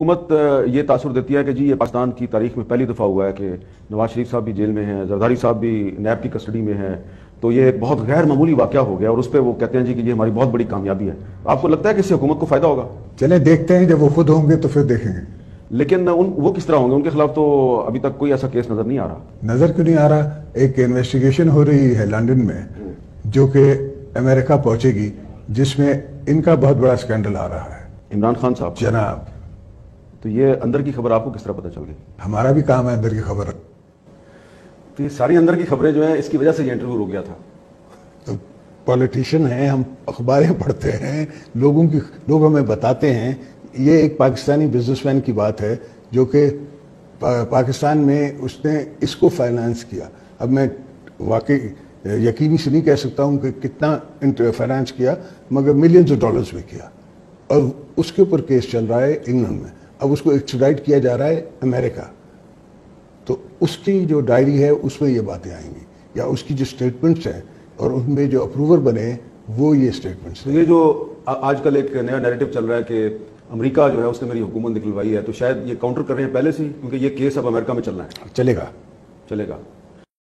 حکومت یہ تاثر دیتی ہے کہ جی یہ پاکستان کی تاریخ میں پہلی دفعہ ہوا ہے کہ نواز شریف صاحب بھی جیل میں ہیں، زرداری صاحب بھی نیب کی کسٹڈی میں ہیں، تو یہ ایک بہت غیر معمولی واقعہ ہو گیا اور اس پہ وہ کہتے ہیں جی کہ یہ ہماری بہت بڑی کامیابی ہے. آپ کو لگتا ہے کہ اس سے حکومت کو فائدہ ہوگا؟ چلیں دیکھتے ہیں، جب وہ خود ہوں گے تو پھر دیکھیں گے. لیکن وہ کس طرح ہوں گے؟ ان کے خلاف تو ابھی تک کوئی ایسا کیس نظر نہیں آ رہا. نظر کیوں نہیں آ رہا؟ ایک انویسٹیگیشن ہو رہی ہے لندن میں جو کہ امریکہ پہنچے گی، جس میں ان کا بہت بڑا اسکینڈل آ رہا ہے. عمران خان صاحب جناب، تو یہ اندر کی خبر آپ کو کس طرح پتہ چل گئی؟ ہمارا بھی کام ہے اندر کی خبر. تو یہ ساری اندر کی خبریں جو ہیں اس کی وجہ سے یہ انٹرویو رک گیا تھا. تو پولیٹیشین ہیں، ہم اخباریں پڑھتے ہیں، لوگ ہمیں بتاتے ہیں. یہ ایک پاکستانی بزنس مین کی بات ہے جو کہ پاکستان میں اس نے اس کو فائنانس کیا. اب میں واقعی یقینی سے نہیں کہہ سکتا ہوں کہ کتنا فائنانس کیا، مگر ملینز آف ڈالرز میں کیا، اور اس کے اوپر کیس چل رہا ہے انگلینڈ میں. اب اس کو ایکسٹریڈائٹ کیا جا رہا ہے امریکہ. تو اس کی جو ڈائری ہے اس میں یہ باتیں آئیں گی، یا اس کی جو اسٹیٹمنٹس ہیں اور ان میں جو اپروور بنے وہ یہ اسٹیٹمنٹس ہیں. یہ جو آج کل ایک نیا نیریٹو چل رہا ہے کہ امریکہ جو ہے اس نے میری حکومت نکلوائی ہے، تو شاید یہ کاؤنٹر کر رہے ہیں پہلے سے ہی، کیونکہ یہ کیس اب امریکہ میں چلنا ہے. چلے گا. چلے گا.